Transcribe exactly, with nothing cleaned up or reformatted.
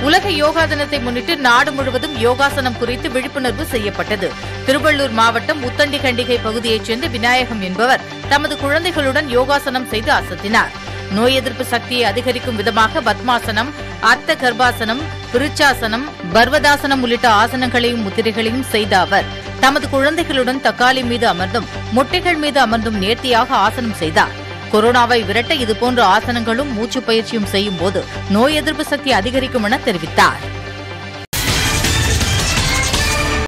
உலக யோகா தினத்தை முன்னிட்டு நாடு முழுவதும் யோகாசனம் குறித்து விழிப்புணர்வு செய்யப்பட்டது. திருவள்ளூர் மாவட்டம் உத்தண்டிகண்டிகை பகுதியைச் சேர்ந்த விநாயகம் என்பவர் தமது குழந்தைகளுடன் யோகாசனம் செய்து அசத்தினார். நோய் எதிர்ப்பு சக்தியை அதிகரிக்கும் விதமாக பத்மாசனம், அர்த்த கர்ப்பாசனம், விருச்சாசனம், பர்வதாசனம் உள்ளிட்ட ஆசனங்களையும் முத்திரைகளையும் செய்த அவர் தமது குழந்தைகளுடன் தக்காளி மீது அமர்ந்தும் முட்டைகள் மீது அமர்ந்தும் நேர்த்தியாக ஆசனம் செய்தார். கொரோனாவை விரட்ட இதுபோன்ற ஆசனங்களும் மூச்சு பயிற்சியும் செய்யும் போது நோய் எதிர்ப்பு சக்தி அதிகரிக்கும் என தெரிவித்தார்.